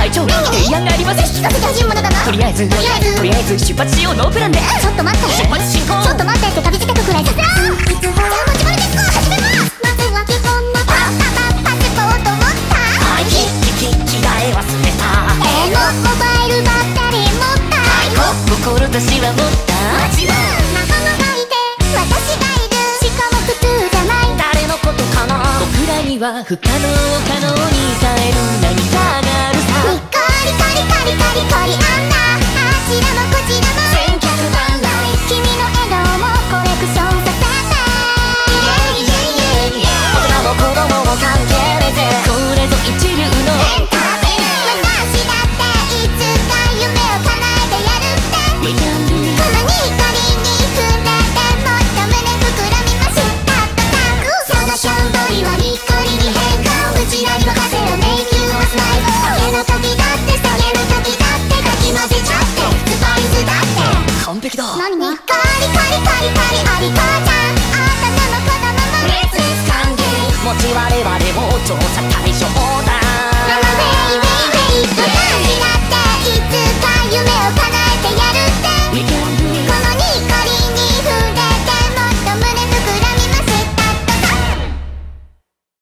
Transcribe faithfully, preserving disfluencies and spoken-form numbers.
隊長提案があります。 聞かせてほしいものだな。 とりあえずとりあえずとりあえず出発しよう。ノープランで。 ちょっと待って、 出発進行。 ちょっと待ってって旅支度くらいさせろ。じゃあ持ち物テスト始めます。まずは基本のパパパパスポート持った。 はいききき着替え忘れた。 えのモバイルバッテリー持った。 はい志は持った。 もちろん仲間がいて私がいる。しかも普通じゃない。 誰のことかな。僕らには不可能を可能に変える何かがあるさ。 にっこりカリカリカリカリあんな。あちらもこちらも千客万来。君の笑顔もコレクションさせて。イエイイエイイエイイエイ。 大人も子供も関係ねえぜ。これぞ一流のエンターテイナー。私だっていつか夢を叶えてやるって。 We can do it。 このに光に触れてもっと胸膨らみます。たったたくその衝動はにっこりに変化。うちらに任せろ Make you a smile。上げの時だって下げる時だってかき混ぜちゃってスパイスだって完璧だ。 何にっこりカリカリカリありこちゃん。あんたのも子供も熱烈歓迎。持ち我々も調査